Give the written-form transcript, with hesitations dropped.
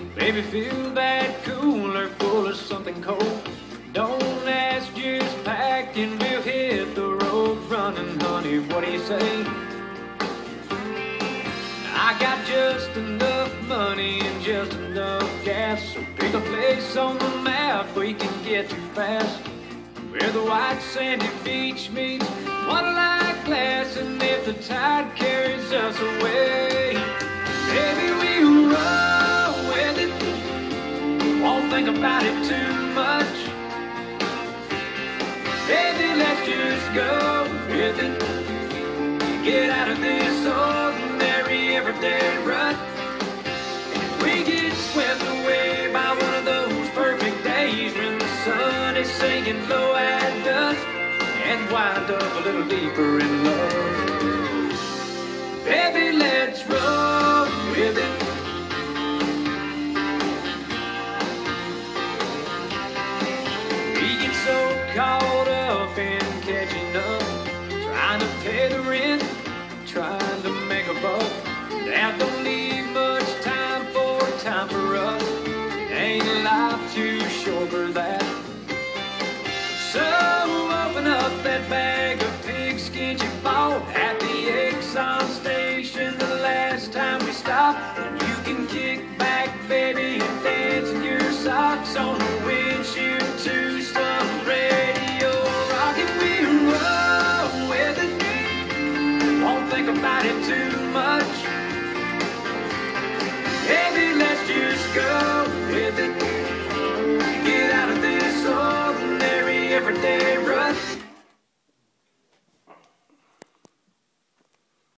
Baby, fill that cooler full of something cold. Don't ask, just pack and we'll hit the road running, honey. What do you say? I got just enough money and just enough gas, so pick a place on the map we can get to fast, where the white sandy beach meets water-like glass, and if the tide carries us away, baby, we roll with it. Won't think about it too much. Baby, let's just go with it. Get out of this ordinary everyday rut. We get swept away by one of those perfect days when the sun is sinking low at dusk, and wind up a little deeper in love. Baby, let's roll with it. We get so caught up in catching up, trying to pay the rent, trying to make a buck. That don't leave much time for us. Ain't life too short for that? So open up that bag of pigskin you bought at the Exxon station the last time we stopped, and you can kick back, baby, and dance in your socks on the windshield to some radio rockin'. We roll with it. Won't think about it too much.